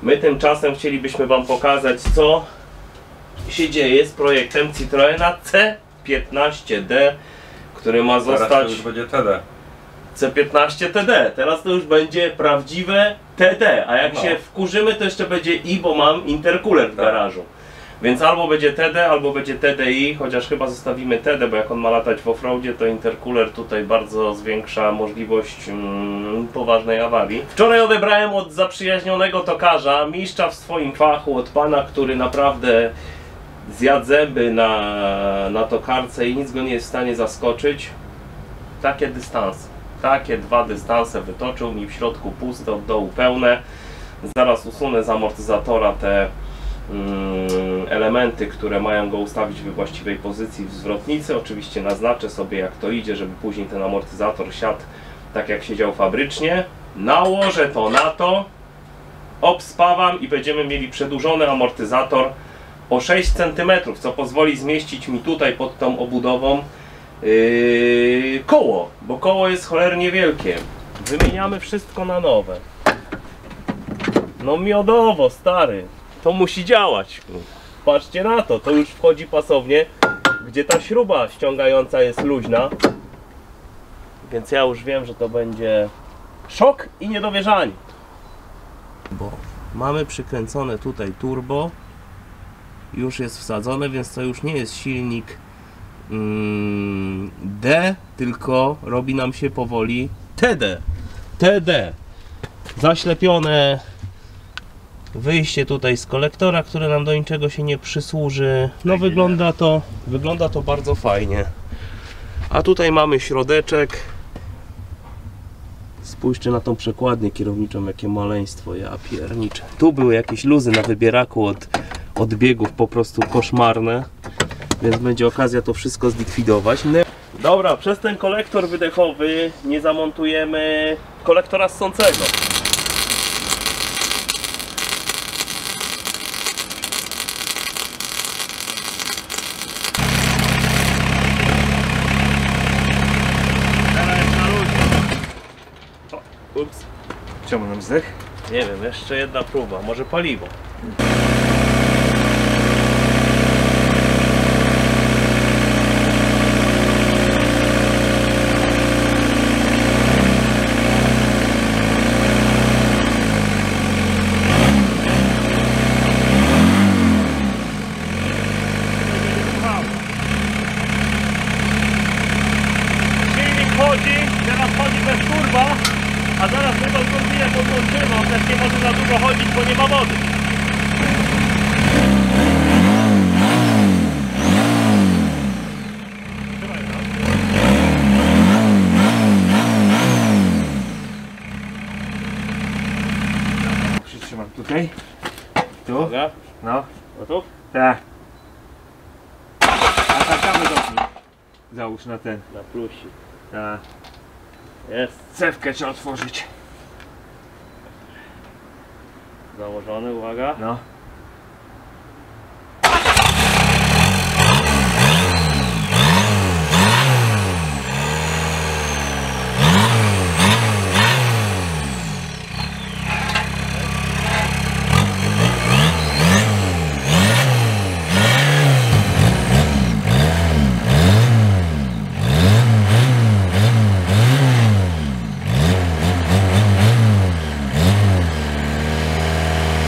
My tymczasem chcielibyśmy Wam pokazać, co się dzieje z projektem Citroena C15D, który ma zostać... Teraz to już będzie TD. C15 TD, teraz to już będzie prawdziwe TD, a jak się wkurzymy, to jeszcze będzie i, bo mam intercooler w garażu. Więc albo będzie TD, albo będzie TDI, chociaż chyba zostawimy TD, bo jak on ma latać w offroadzie, to intercooler tutaj bardzo zwiększa możliwość poważnej awarii. Wczoraj odebrałem od zaprzyjaźnionego tokarza, mistrza w swoim fachu, od pana, który naprawdę zjadł zęby na tokarce i nic go nie jest w stanie zaskoczyć. Takie dystanse. Takie 2 dystanse wytoczył mi, w środku puste, od dołu pełne. Zaraz usunę z amortyzatora te elementy, które mają go ustawić we właściwej pozycji w zwrotnicy. Oczywiście naznaczę sobie, jak to idzie, żeby później ten amortyzator siadł tak, jak siedział fabrycznie. Nałożę to na to, obspawam i będziemy mieli przedłużony amortyzator o 6 cm, co pozwoli zmieścić mi tutaj pod tą obudową koło, bo koło jest cholernie wielkie. Wymieniamy wszystko na nowe. No miodowo, stary. To musi działać. Patrzcie na to, to już wchodzi pasownie, gdzie ta śruba ściągająca jest luźna. Więc ja już wiem, że to będzie szok i niedowierzanie. Bo mamy przykręcone tutaj turbo. Już jest wsadzone, więc to już nie jest silnik D, tylko robi nam się powoli TD. Zaślepione wyjście tutaj z kolektora, które nam do niczego się nie przysłuży. No wygląda to bardzo fajnie. A tutaj mamy środeczek. Spójrzcie na tą przekładnię kierowniczą, jakie maleństwo, ja pierniczę. Tu były jakieś luzy na wybieraku od biegów, po prostu koszmarne. Więc będzie okazja to wszystko zlikwidować. Dobra, przez ten kolektor wydechowy nie zamontujemy kolektora ssącego. Ups. Czemu nam zdech? Nie wiem, jeszcze jedna próba, może paliwo. Teraz chodzi bez turba, a zaraz my tą turbinę podłączymy, on też nie może za dużo chodzić, bo nie ma wody. Przytrzymam tutaj. Tu? Dobra. No. Gotów? Tak. A tam kamy zamknij. Załóż na ten. Na plusik. Tak. Jest. Cewkę trzeba otworzyć. Założony, uwaga. No.